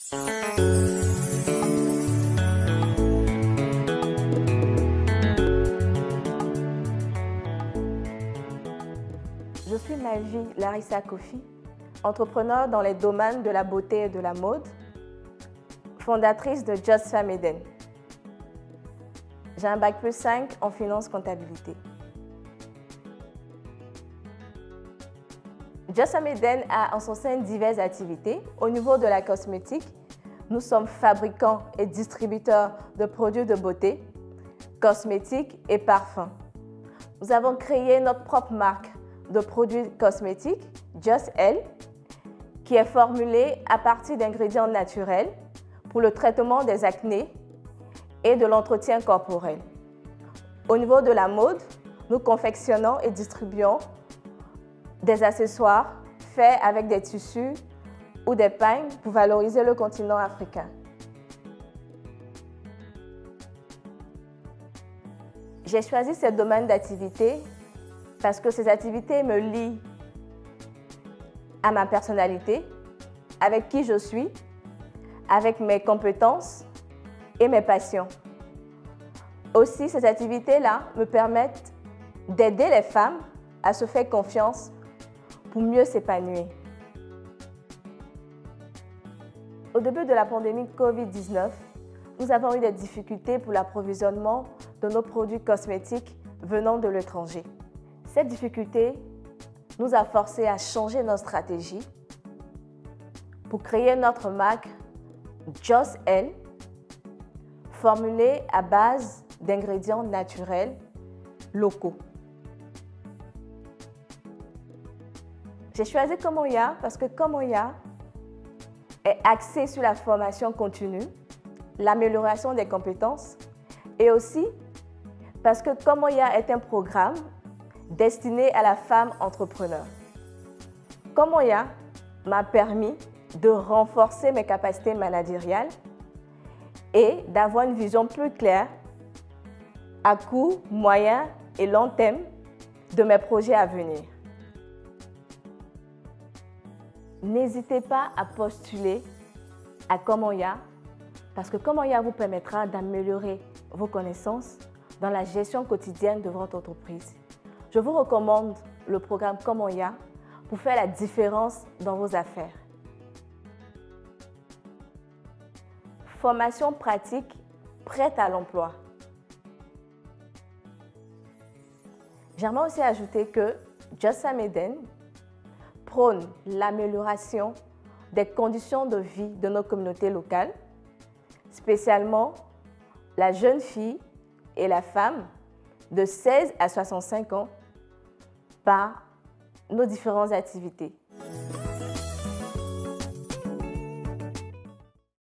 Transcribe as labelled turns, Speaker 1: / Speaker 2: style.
Speaker 1: Je suis Mavi Larissa Kofi, entrepreneur dans les domaines de la beauté et de la mode, fondatrice de Just Femme Eden. J'ai un bac+5 en finance comptabilité. Just Femme Eden a en son sein diverses activités. Au niveau de la cosmétique, nous sommes fabricants et distributeurs de produits de beauté, cosmétiques et parfums. Nous avons créé notre propre marque de produits cosmétiques, Just Elle, qui est formulée à partir d'ingrédients naturels pour le traitement des acnés et de l'entretien corporel. Au niveau de la mode, nous confectionnons et distribuons des accessoires faits avec des tissus ou des pagnes pour valoriser le continent africain. J'ai choisi ce domaine d'activité parce que ces activités me lient à ma personnalité, avec qui je suis, avec mes compétences et mes passions. Aussi, ces activités-là me permettent d'aider les femmes à se faire confiance pour mieux s'épanouir. Au début de la pandémie Covid-19, nous avons eu des difficultés pour l'approvisionnement de nos produits cosmétiques venant de l'étranger. Cette difficulté nous a forcés à changer notre stratégie pour créer notre marque Just Elle, formulée à base d'ingrédients naturels locaux. J'ai choisi Komoya parce que Komoya est axé sur la formation continue, l'amélioration des compétences et aussi parce que Komoya est un programme destiné à la femme entrepreneur. Komoya m'a permis de renforcer mes capacités managériales et d'avoir une vision plus claire à court, moyen et long terme de mes projets à venir. N'hésitez pas à postuler à Komoya parce que Komoya vous permettra d'améliorer vos connaissances dans la gestion quotidienne de votre entreprise. Je vous recommande le programme Komoya pour faire la différence dans vos affaires. Formation pratique prête à l'emploi. J'aimerais aussi ajouter que Just Femme Eden prône l'amélioration des conditions de vie de nos communautés locales, spécialement la jeune fille et la femme de 16 à 65 ans par nos différentes activités.